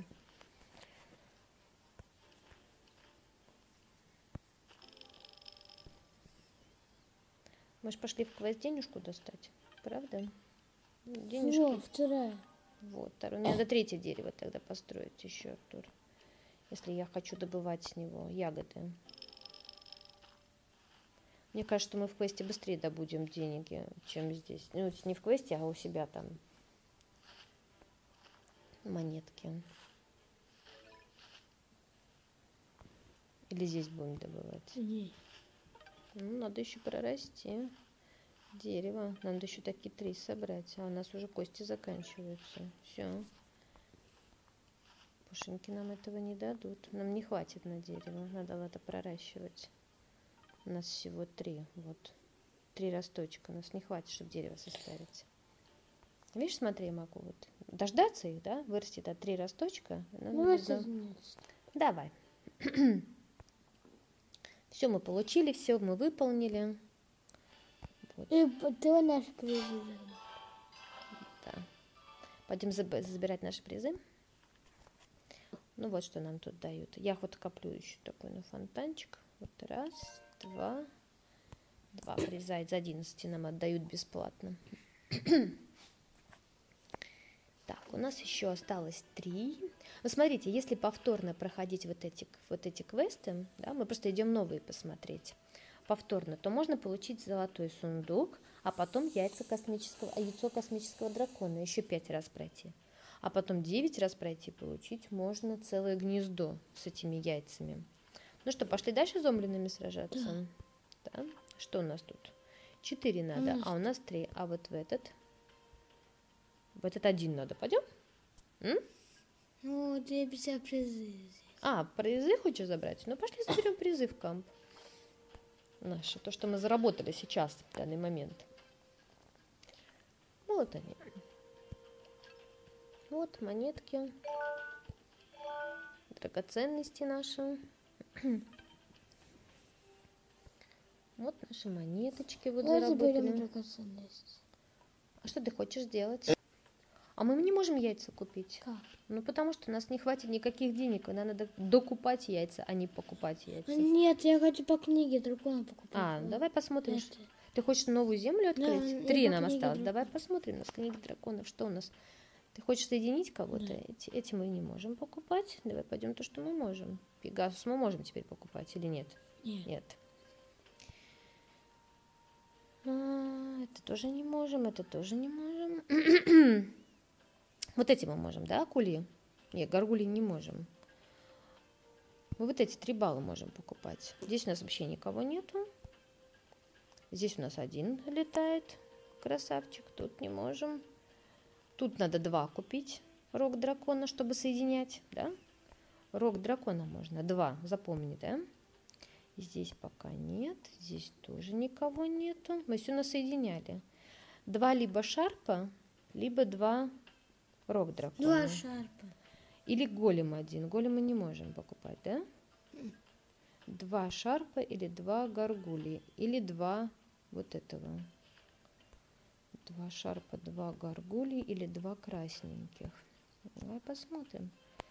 Мы же пошли в квест денежку достать, правда? Денежки. Вот, вторая. Вот, второе. Мне надо 3-е дерево тогда построить еще, Артур. Если я хочу добывать с него ягоды. Мне кажется, что мы в квесте быстрее добудем деньги, чем здесь. Ну, не в квесте, а у себя там монетки. Или здесь будем добывать? Нет. Ну, надо еще прорасти дерево. Надо еще такие 3 собрать. А у нас уже кости заканчиваются. Все. Пушинки нам этого не дадут. Нам не хватит на дерево. Надо проращивать. У нас всего 3. Вот. 3 росточка. У нас не хватит, чтобы дерево составить. Видишь, смотри, я могу вот дождаться их, да? Вырастет 3 росточка. Давай. Все мы получили, все мы выполнили. Вот. И ты наш призы. Да. Пойдем забирать наши призы. Ну вот что нам тут дают. Я вот коплю еще такой на фонтанчик. Вот 1, 2. 2 приза из 11 нам отдают бесплатно. Так, у нас еще осталось 3. Ну, смотрите, если повторно проходить вот эти квесты, да, мы просто идем новые посмотреть повторно, то можно получить золотой сундук, а потом яйцо космического дракона, еще 5 раз пройти. А потом 9 раз пройти, получить можно целое гнездо с этими яйцами. Ну что, пошли дальше с зомбленными сражаться? Да. Что у нас тут? 4 надо, а у нас 3. А вот в этот 1 надо. Пойдем? Ну, вот я взяла призы. Призы хочешь забрать? Ну, пошли заберем призы в камп. Наши, то, что мы заработали сейчас, в данный момент. Вот они. Вот монетки. Драгоценности наши. Вот наши монеточки вот заработали. Драгоценности. А что ты хочешь сделать? А мы не можем яйца купить. Как? Ну, потому что у нас не хватит никаких денег. Нам надо докупать яйца, а не покупать яйца. Нет, я хочу по книге дракона покупать. Давай посмотрим. Ты хочешь новую землю открыть? Да, 3 нам осталось. Давай посмотрим. У нас книги драконов. Что у нас? Ты хочешь соединить кого-то? Да. Эти мы не можем покупать. Давай пойдем то, что мы можем. Пегасус мы можем теперь покупать или нет? Нет. Это тоже не можем. Это тоже не можем. Вот эти мы можем, да, акульи? Нет, горгульи не можем. Мы вот эти 3 балла можем покупать. Здесь у нас вообще никого нету. Здесь у нас 1 летает. Красавчик. Тут не можем. Тут надо 2 купить. рог дракона, чтобы соединять, да? Рог дракона можно, 2, запомни, да? Здесь пока нет, здесь тоже никого нету. Мы все насоединяли. 2 либо шарпа, либо 2 рог дракона. 2 шарпа. Или голем 1. Голем мы не можем покупать, да? 2 шарпа или 2 горгулии. Или 2 вот этого. 2 шарпа, 2 горгулии или 2 красненьких. Давай посмотрим.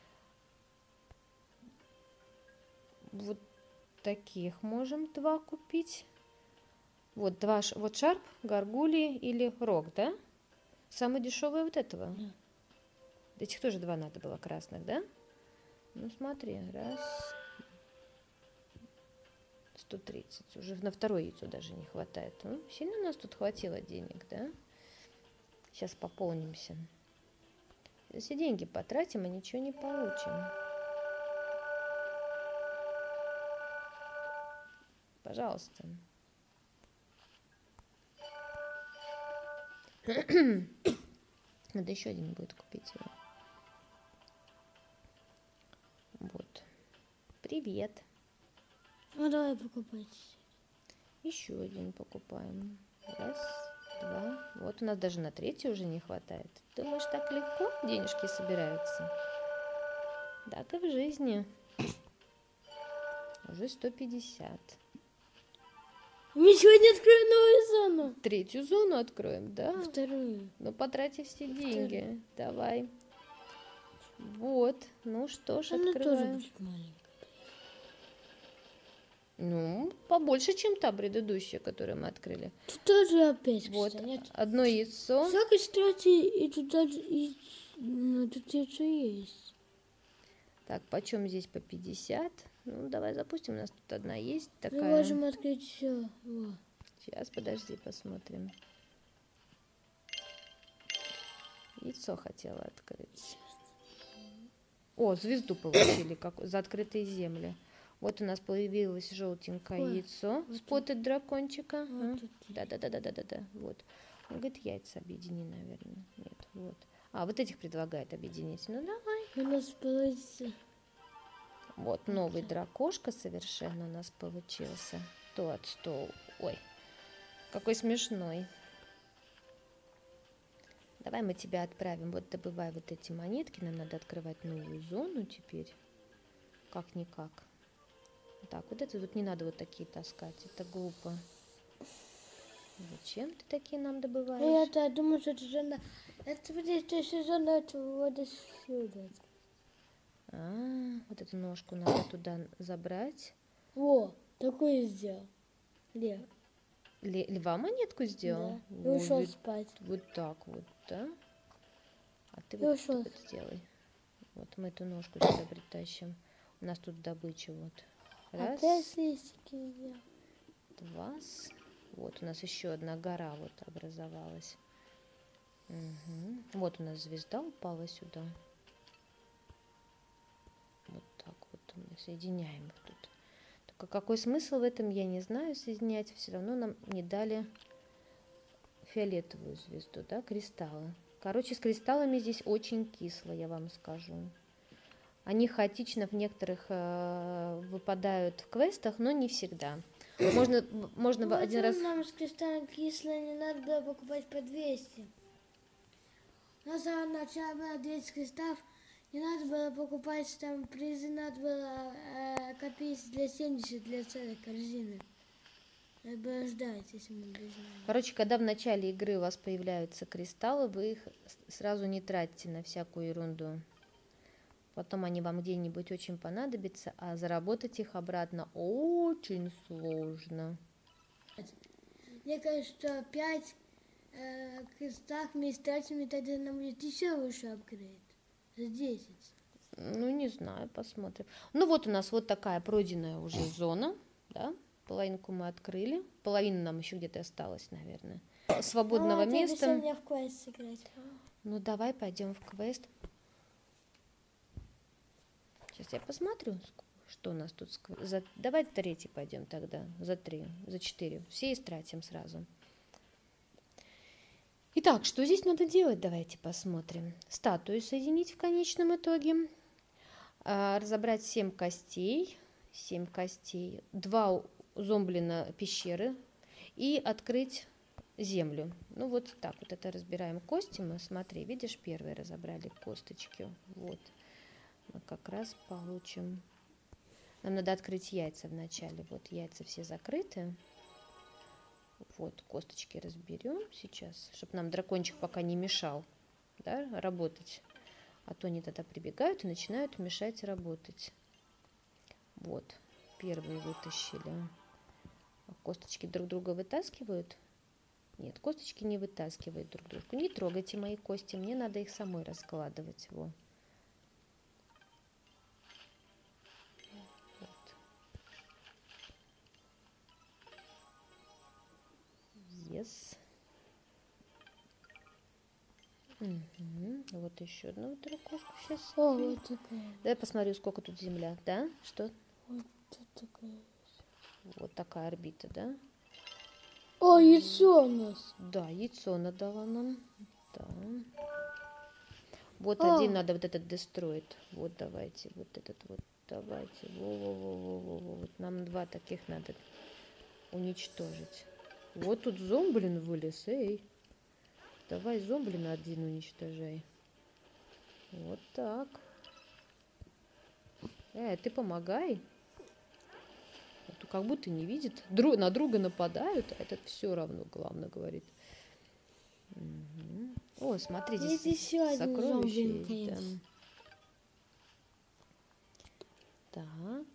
Вот таких можем 2 купить. Вот, вот шарп, горгулии или рог, да? Самый дешевый вот этого. Да. Этих тоже 2 надо было красных, да? Ну смотри, раз, 130. Уже на второе яйцо даже не хватает. Ну, сильно у нас тут хватило денег, да? Сейчас пополнимся. Если деньги потратим, а ничего не получим. Пожалуйста. Надо еще один будет купить его. Вот. Привет. Ну давай покупать. Еще один покупаем. Раз, 2. Вот у нас даже на 3 уже не хватает. Думаешь, так легко денежки собираются? Так и в жизни. Уже 150. Мы сегодня откроем новую зону. 3 зону откроем, да? Вторую. Ну, потратив все деньги. Давай. Вот. Ну что ж, Она тоже открываем. будет маленькая. Ну, побольше, чем та предыдущая, которую мы открыли. Тут тоже опять, Вот, кстати, нет. одно яйцо. Так, кстати, и тут даже ну, тут яйцо есть. Так, почем здесь по 50? Ну, давай запустим. У нас тут одна есть Мы такая. можем открыть все. Сейчас, подожди, посмотрим. Яйцо хотела открыть. О, звезду получили как, за открытые земли. Вот у нас появилось желтенькое Ой, яйцо вот с поты дракончика. Вот тут. Да. Вот. Он говорит, яйца объедини, наверное. Нет, вот. А, вот этих предлагает объединить. Ну, давай. У нас получится. Вот новый дракошка совершенно у нас получился. То. Ой, какой смешной. Давай мы тебя отправим. Вот добывай вот эти монетки. Нам надо открывать новую зону теперь. Как-никак. Так, вот это тут не надо вот такие таскать. Это глупо. Зачем ты такие нам добываешь? Я думаю, что это зона. Это будет зона, это вот сюда. Вот эту ножку надо туда забрать. Во, такое сделал. Лев. Льва монетку сделал? Да. И ушел Вот, спать. вот так вот, да? А ты И вот ушел. так вот сделай. Вот мы эту ножку сюда притащим. У нас тут добыча вот. Раз, Опять листики сделал. 2. Вот у нас еще одна гора вот образовалась. Угу. Вот у нас звезда упала сюда. Вот так вот мы соединяем их тут. Только какой смысл в этом, я не знаю, соединять. Все равно нам не дали фиолетовую звезду, да, кристаллы. Короче, с кристаллами здесь очень кисло, я вам скажу. Они хаотично в некоторых выпадают в квестах, но не всегда. Можно Вот один раз... нам с кристаллом кисло не надо было покупать по 200. У нас начало было 200 кристаллов. Не надо было покупать там призы, надо было копить для 70, для целой корзины. Надо было ждать, если мы без знания. Короче, когда в начале игры у вас появляются кристаллы, вы их сразу не тратите на всякую ерунду. Потом они вам где-нибудь очень понадобятся, а заработать их обратно очень сложно. Мне кажется, что 5 кристаллов мы истратим, и тогда нам будет еще выше апгрейд. За 10. Ну, не знаю, посмотрим. Ну, вот у нас вот такая пройденная уже зона, да? Половинку мы открыли, половина нам еще где-то осталась, наверное. Свободного места. Мне в квест сыграть. Ну, давай пойдем в квест. Сейчас я посмотрю, что у нас тут. Давай 3 пойдем тогда, за 3, за 4. Все истратим сразу. Итак, что здесь надо делать? Давайте посмотрим. Статую соединить в конечном итоге. Разобрать 7 костей. 7 костей. 2 зомблина пещеры. И открыть землю. Ну вот так вот это разбираем кости мы. Смотри, видишь, первые разобрали косточки. Вот. Мы как раз получим. Нам надо открыть яйца вначале. Вот яйца все закрыты. Вот, косточки разберем сейчас, чтобы нам дракончик пока не мешал, да, работать. А то они тогда прибегают и начинают мешать работать. Вот, первые вытащили. Косточки друг друга вытаскивают? Нет, косточки не вытаскивают друг друга. Не трогайте мои кости, мне надо их самой раскладывать. Во. Yes. Угу. Вот еще одну дракошку сейчас. О, вот такая. Дай посмотрю, сколько тут земля, да? Что? Вот тут такая. Вот такая орбита, да? О, яйцо у нас. Да, яйцо она дала нам. Да. Вот О. один надо вот этот дестроить. Вот давайте, вот этот вот. Давайте. Во-во-во-во-во. Вот нам 2 таких надо уничтожить. Вот тут зомблин вылез, эй. Давай зомблина один уничтожай. Вот так. Ты помогай. А то как будто не видит. На друга нападают, а этот все равно, главное, говорит. Угу. О, смотри, здесь еще один сокровище зомбин, есть. Да. Так.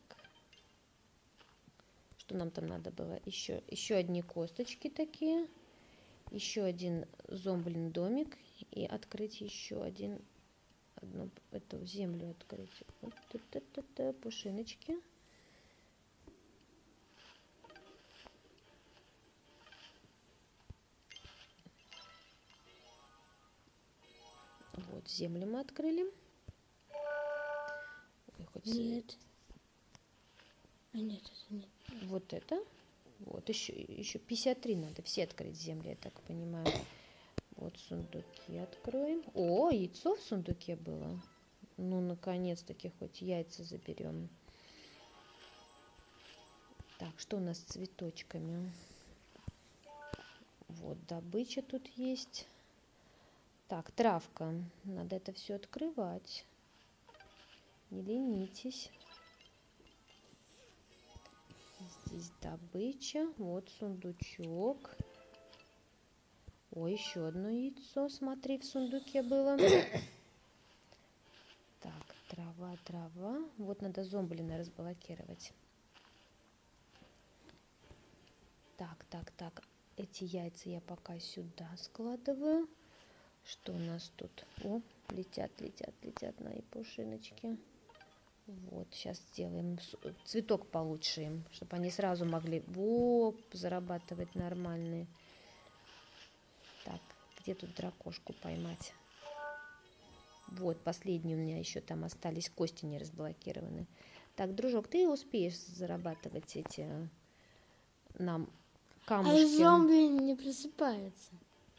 Что нам там надо было? Еще одни косточки такие. Еще один зомблин домик. И открыть еще одну эту землю открыть. Вот это пушиночки. Вот землю мы открыли. Нет. А нет, это нет. Вот это. Вот еще 53 надо. Все открыть земли, я так понимаю. Вот сундуки откроем. О, яйцо в сундуке было. Ну, наконец-таки хоть яйца заберем. Так, что у нас с цветочками? Вот добыча тут есть. Так, травка. Надо это все открывать. Не ленитесь. Здесь добыча. Вот сундучок. Ой, еще одно яйцо, смотри, в сундуке было. Так, трава. Вот надо зомблина разблокировать. Так. Эти яйца я пока сюда складываю. Что у нас тут? О, летят на пушиночки. Вот, сейчас сделаем цветок получше им, чтобы они сразу могли зарабатывать нормальные. Так, где тут дракошку поймать? Вот, последние у меня еще там остались, кости не разблокированы. Так, дружок, ты успеешь зарабатывать эти нам камушки? А зомби не просыпается,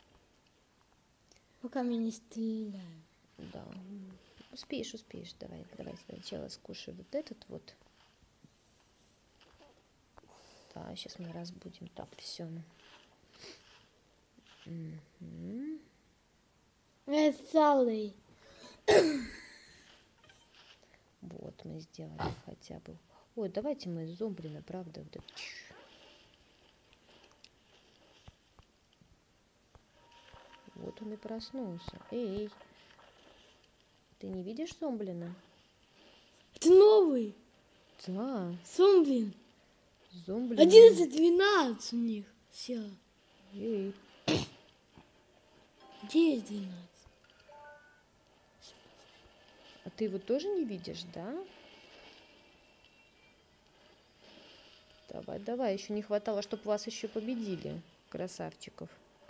пока меня не стреляют. Да, успеешь. Давай сначала скушай вот этот вот. Да, сейчас мы разбудим. Так, все. Угу. Салый. Вот, мы сделали хотя бы. Ой, давайте мы зомблина, правда, вот это. Вот он и проснулся. Эй, ты не видишь зомблина? Это новый. Да. Зомблин. Зомблин. 11-12 у них. Все. Эй. 9-12. А ты его тоже не видишь, да? Давай, еще не хватало, чтобы вас еще победили, красавчиков.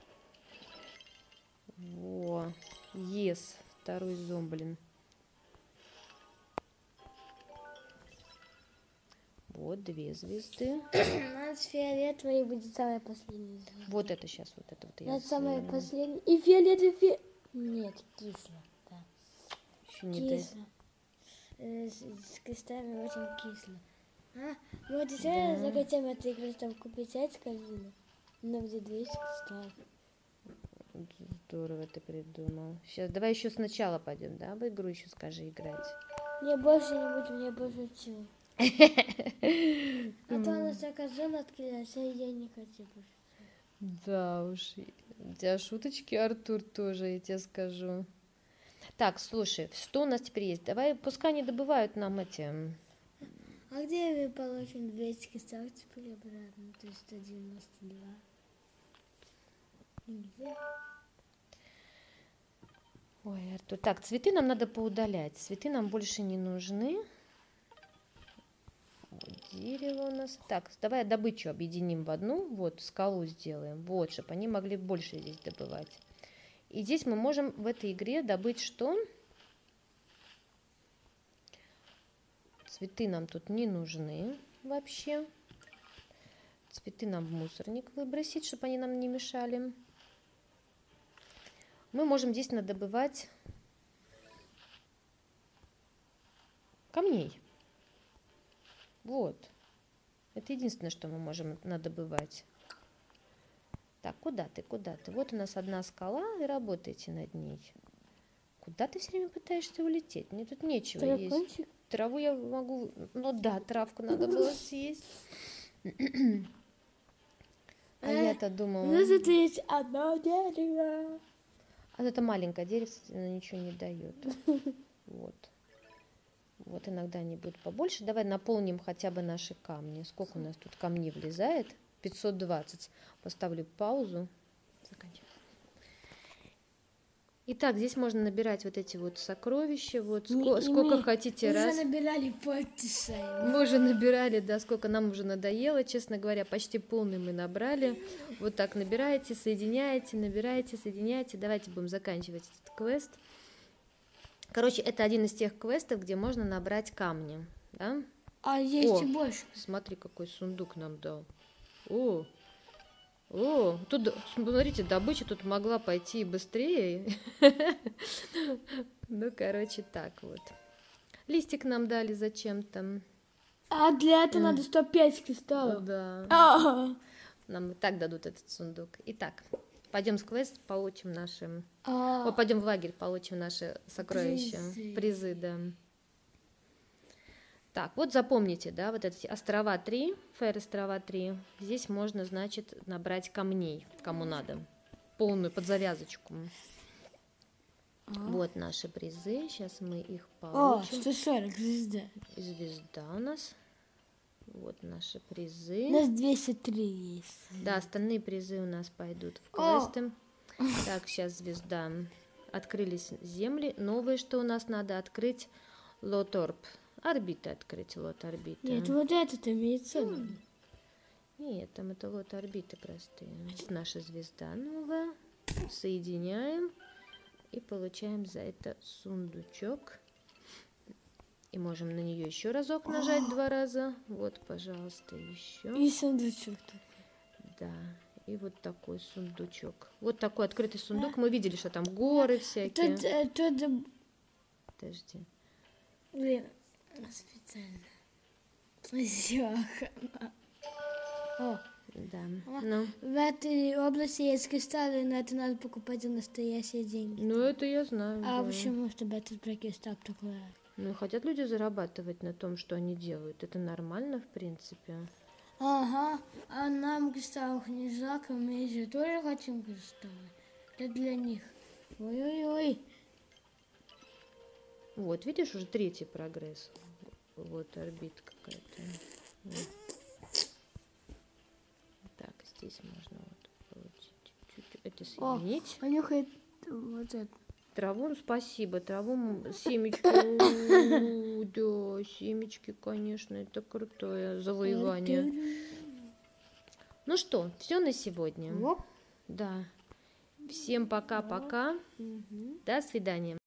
Во, ес, второй зомблин. Вот 2 звезды. У нас фиолетовый будет самая последняя звезда. Вот это сейчас, вот это вот я Это самая сделала. последняя. И фиолетовый. Нет, кисло. Да. Еще не Кисло. С крестами очень кисло. Вот еще я захотела этой кристалл купить, а корзину. Но где 200 кристаллов. Здорово ты придумал. Сейчас давай еще сначала пойдем, да, в игру еще скажи играть. Мне больше не будет, мне больше чего. А то у нас такая зона открылась, а я не хочу больше. Да уж, у тебя шуточки, Артур, тоже, я тебе скажу. Так, слушай, что у нас теперь есть? Давай, пускай они добывают нам эти... А где мы получим 200 кристаллов теперь обратно? То есть 192. Нигде. Ой, Артур. Так, цветы нам надо поудалять. Цветы нам больше не нужны. Вот дерево у нас. Так, давай добычу объединим в одну. Вот, скалу сделаем. Вот, чтобы они могли больше здесь добывать. И здесь мы можем в этой игре добыть что? Цветы нам тут не нужны вообще. Цветы нам в мусорник выбросить, чтобы они нам не мешали. Мы можем здесь надобывать камней. Вот. Это единственное, что мы можем надобывать. Так, куда ты, куда ты? Вот у нас одна скала, и работайте над ней. Куда ты все время пытаешься улететь? Мне тут нечего Дракончик? есть. Траву я могу... Ну да, травку надо было съесть. А я-то думала... У нас тут есть одно дерево. А это маленькое дерево, оно ничего не дает. Вот. Вот иногда они будут побольше. Давай наполним хотя бы наши камни. Сколько у нас тут камней влезает? 520. Поставлю паузу. Заканчиваю. Итак, здесь можно набирать вот эти вот сокровища. Вот сколько хотите раз. Мы уже набирали полчаса. Мы уже набирали, да, сколько нам уже надоело. Честно говоря, почти полный мы набрали. Вот так набираете, соединяете, набираете, соединяете. Давайте будем заканчивать этот квест. Короче, это один из тех квестов, где можно набрать камни. Да? А есть и больше. Смотри, какой сундук нам дал. О, тут, смотрите, добыча тут могла пойти и быстрее. Ну, короче, так вот. Листик нам дали зачем-то. А для этого надо 105 кристаллов. Да. Нам и так дадут этот сундук. Итак, пойдем с квест, получим наши... Пойдем в лагерь, получим наши сокровища. Призы, да. Так, вот запомните, да, вот эти острова 3, Фэр острова 3. Здесь можно, значит, набрать камней, кому надо. Полную, под завязочку. Вот наши призы. Сейчас мы их получим. 140 звезда. Звезда у нас. Вот наши призы. У нас 203 есть. Да, остальные призы у нас пойдут в квесты. Так, сейчас звезда. Открылись земли. Новое, что у нас надо открыть, Лоторп. Орбиты открыть, лот орбиты. Нет, вот этот имеется. Нет, там это лот орбиты простые. Это наша звезда новая. Соединяем. И получаем за это сундучок. И можем на нее еще разок нажать 2 раза. Вот, пожалуйста, еще. И сундучок такой. Да. И вот такой сундучок. Вот такой открытый сундук. Мы видели, что там горы всякие. Тут... Подожди. Блин, специально. Да. Ну. В этой области есть кристаллы, но это надо покупать за настоящие деньги. Ну, это я знаю. А да. почему, чтобы этот кристалл такой? Ну, хотят люди зарабатывать на том, что они делают. Это нормально, в принципе. Ага, а нам кристаллов не жалко, мы же тоже хотим кристаллы. Это для них. Ой-ой-ой. Вот, видишь, уже 3-й прогресс. Вот орбита какая-то. Вот. Так, здесь можно вот получить чуть-чуть. Это соединить. Понюхает вот это. Траву, спасибо. Траву, семечку. Да, семечки, конечно, это крутое завоевание. Ну что, все на сегодня. Да. Всем пока-пока. До свидания.